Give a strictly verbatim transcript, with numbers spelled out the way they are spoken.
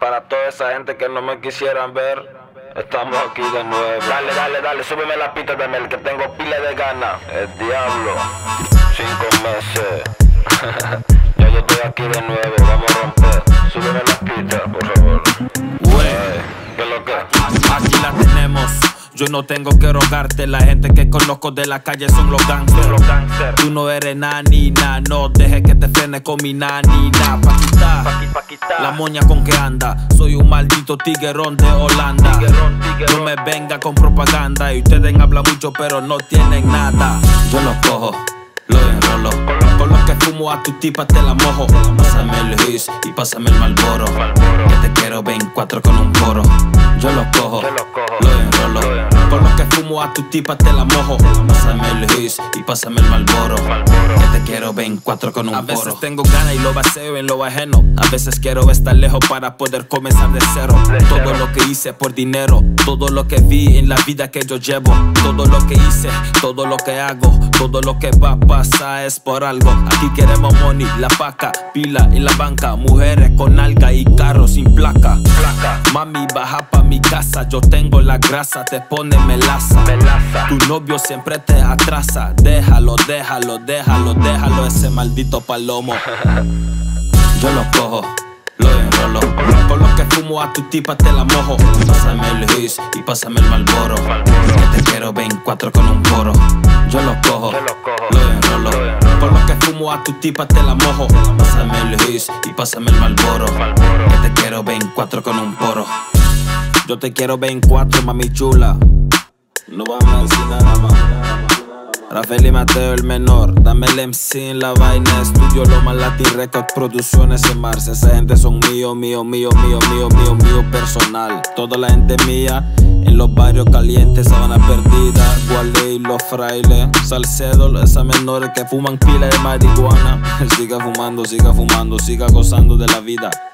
Para toda esa gente que no me quisieran ver, estamos aquí de nuevo. Dale, dale, dale, súbeme la pista de Mel, que tengo pila de ganas. El diablo, cinco meses. Ya yo estoy aquí de nuevo, vamos a romper. Súbeme la pista, por favor. Güey, ¿qué es lo que? aquí la tenemos. Yo no tengo que rogarte, la gente que conozco de la calle son los gangsters. Tú no eres nada ni nada, no dejes que te frene con mi nanina. Paquita, la moña con que anda, soy un maldito tiguerón de Holanda. Tiguerón, tiguerón. No me venga con propaganda y ustedes hablan mucho pero no tienen nada. Yo los cojo, los enrolo, con los que fumo a tu tipa te la mojo. Pásame el Luis y pásame el Marlboro, que te quiero veinticuatro con un poro. Yo los cojo, los enrolo, con los que fumo a tu tipa te la mojo. Pásame el Luis y pásame el Marlboro, que te quiero veinticuatro con un poro. A veces tengo ganas y lo vacío en lo ajeno. A veces quiero estar lejos para poder comenzar de cero. Todo lo que hice por dinero, todo lo que vi en la vida que yo llevo, todo lo que hice, todo lo que hago, todo lo que va a pasar es por algo. Aquí queremos money, la paca, pila en la banca, mujeres con alga y carros sin placa. Mami, baja pa' mi casa, yo tengo la grasa, te pone melaza. Tu novio siempre te atrasa, déjalo, déjalo, déjalo, déjalo ese maldito palomo. Yo los cojo, los enrolo, con los que fumo a tu tipa te la mojo. Pásame el Luis y pásame el Marlboro, que te quiero veinticuatro con un poro. Yo los cojo, los enrolo, con los que fumo a tu tipa te la mojo. Pásame el Luis y pásame el Marlboro, que te quiero veinticuatro con un poro. Yo te quiero veinticuatro, mami chula. No vamos a decir nada más. Rafael y Mateo el menor, dame el M C en la vaina. Estudio Loma Latin Record, producciones en marzo. Esa gente son mío, mío, mío, mío, mío, mío, mío personal. Toda la gente mía en los barrios calientes, Sabana Perdida, Gualey, Los Frailes, Salcedo, esas menores que fuman pila de marihuana. Siga fumando, siga fumando, siga gozando de la vida.